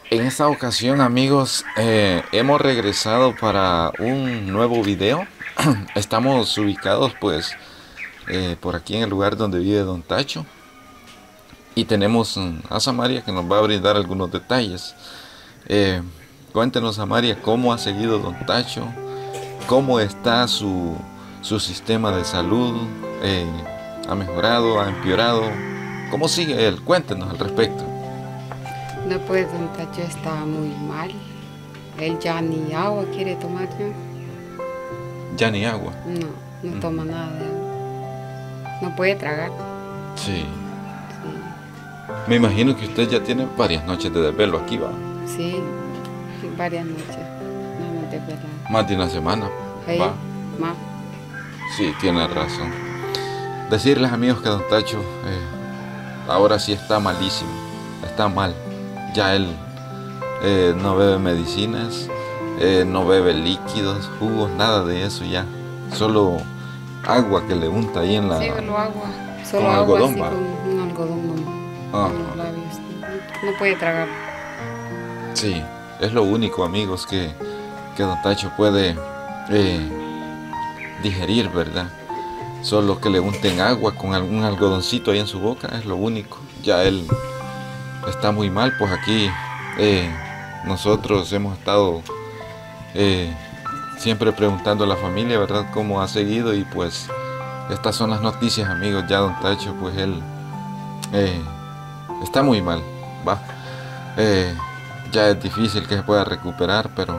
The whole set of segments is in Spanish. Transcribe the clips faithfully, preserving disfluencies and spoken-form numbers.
En esta ocasión, amigos, eh, hemos regresado para un nuevo video. Estamos ubicados, pues, eh, por aquí en el lugar donde vive Don Tacho. Y tenemos mm, a Samaria que nos va a brindar algunos detalles. Eh, Cuéntenos, Samaria, cómo ha seguido Don Tacho, cómo está su, su sistema de salud, eh, ha mejorado, ha empeorado, cómo sigue él. Cuéntenos al respecto. No, pues don Tacho está muy mal. Él ya ni agua quiere tomar ya. Ya ni agua. No, no Mm. toma nada de agua. No puede tragar. Sí. Sí, Me imagino que usted ya tiene varias noches de desvelo aquí, va. sí, sí, varias noches. No más desvelado. Más de una semana, Ahí, va. más. Sí, tiene razón. Decirles, amigos, que Don Tacho eh, ahora sí está malísimo. Está mal. Ya él eh, no bebe medicinas, eh, no bebe líquidos, jugos, nada de eso ya. Solo agua que le unta ahí en la... Sí, solo agua. Solo con agua algodón, así va. con un algodón nomás. Ah, En los labios. No puede tragar. sí, es lo único, amigos, que, que Don Tacho puede eh, digerir, ¿verdad? Solo que le unten agua con algún algodoncito ahí en su boca, es lo único. Ya él está muy mal, pues aquí eh, nosotros hemos estado eh, siempre preguntando a la familia, ¿verdad?, cómo ha seguido, y pues estas son las noticias, amigos. Ya Don Tacho, pues él eh, está muy mal, va. Eh, ya es difícil que se pueda recuperar, pero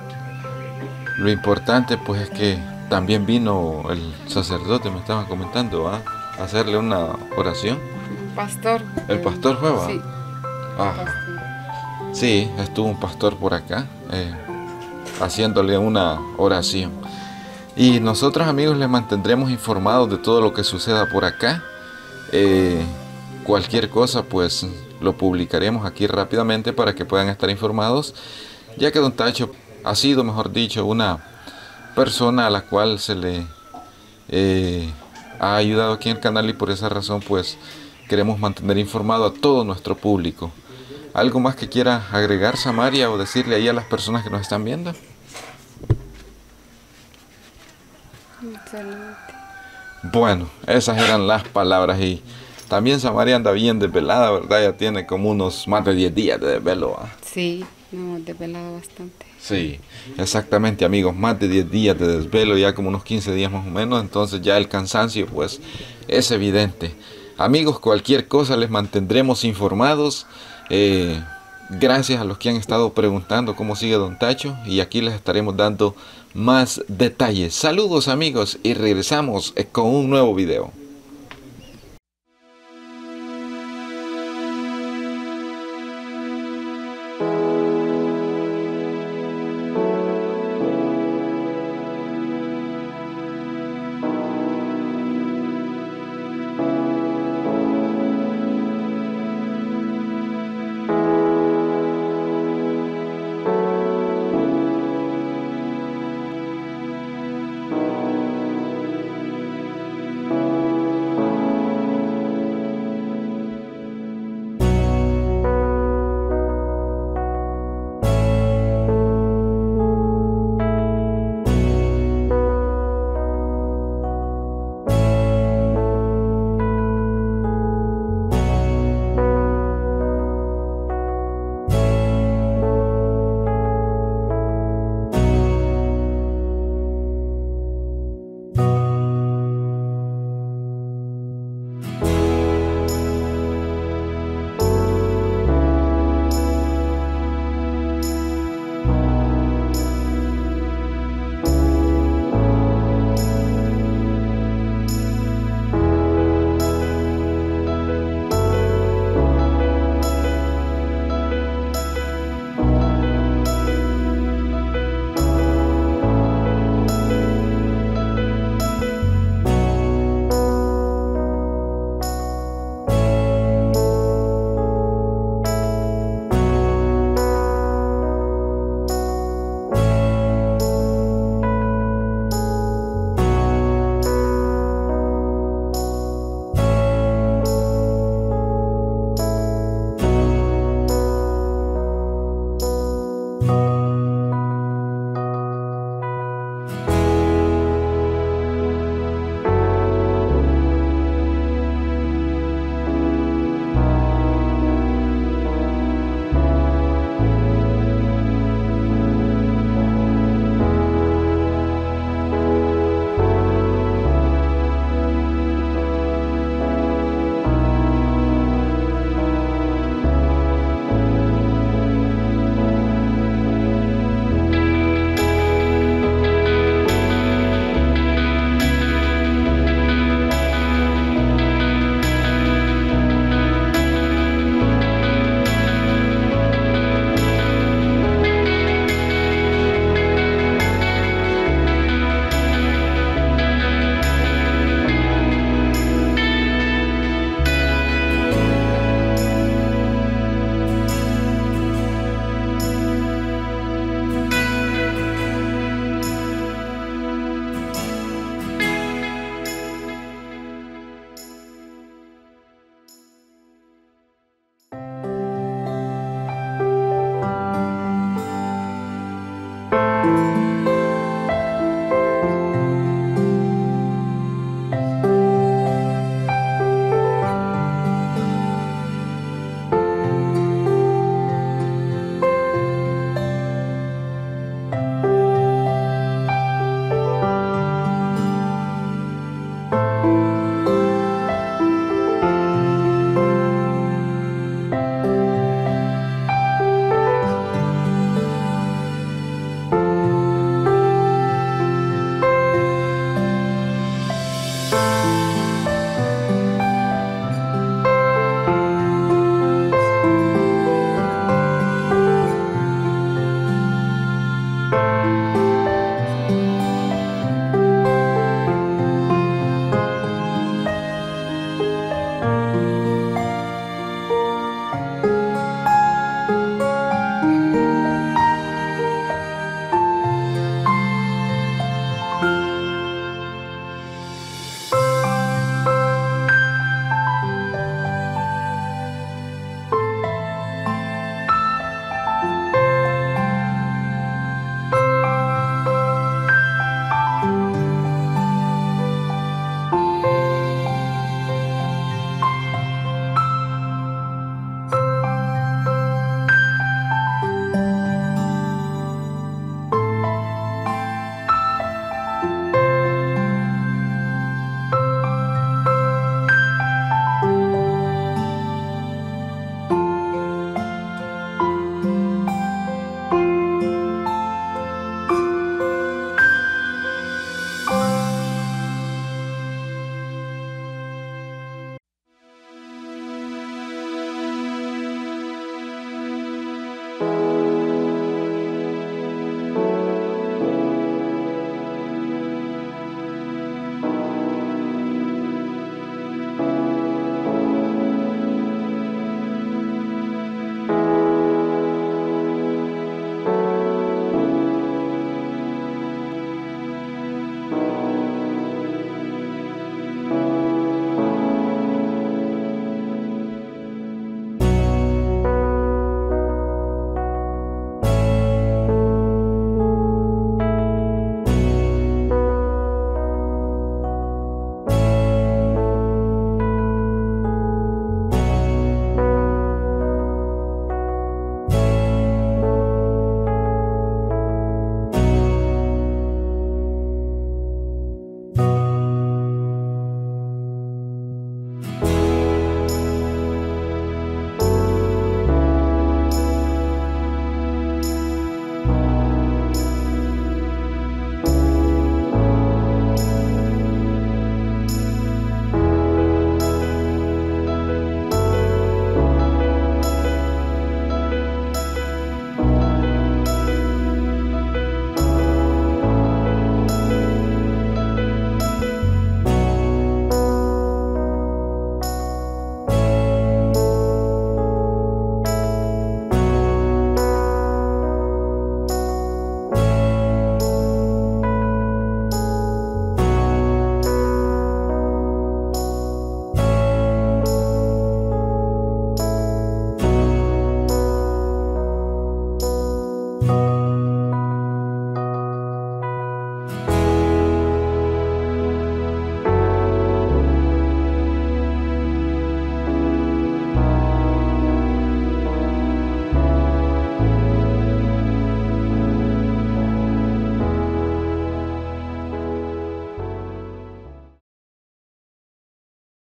lo importante pues es que también vino el sacerdote, me estaban comentando, ¿va?, a hacerle una oración. Un pastor. ¿El eh, pastor fue, va? Sí, Ah, pastor. sí, estuvo un pastor por acá eh, haciéndole una oración. Y nosotros, amigos, les mantendremos informados de todo lo que suceda por acá. Eh, cualquier cosa, pues lo publicaremos aquí rápidamente para que puedan estar informados, ya que Don Tacho ha sido, mejor dicho, una persona a la cual se le eh, ha ayudado aquí en el canal, y por esa razón pues queremos mantener informado a todo nuestro público. ¿Algo más que quiera agregar, Samaria, o decirle ahí a las personas que nos están viendo? Excelente. Bueno, esas eran las palabras. Y también Samaria anda bien desvelada, ¿verdad? Ya tiene como unos más de diez días de desvelo, ¿va? Sí, no hemos desvelado bastante. Sí, exactamente, amigos, más de diez días de desvelo, ya como unos quince días más o menos. Entonces ya el cansancio pues es evidente. Amigos, cualquier cosa les mantendremos informados. eh, Gracias a los que han estado preguntando cómo sigue Don Tacho, y aquí les estaremos dando más detalles. Saludos, amigos, y regresamos eh, con un nuevo video.